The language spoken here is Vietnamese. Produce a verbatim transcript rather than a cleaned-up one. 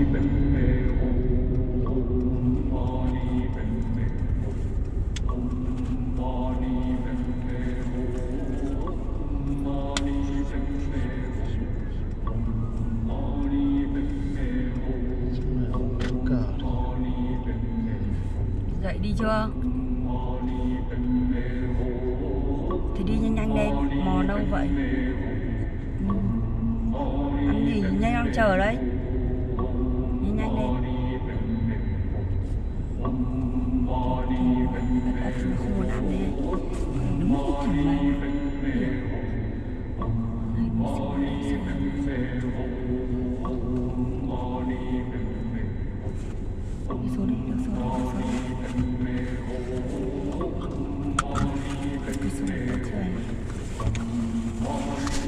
Dậy đi chưa? Thì đi nhanh nhanh lên, mò đâu vậy? Ừ. Ăn gì nhanh, đang chờ đấy.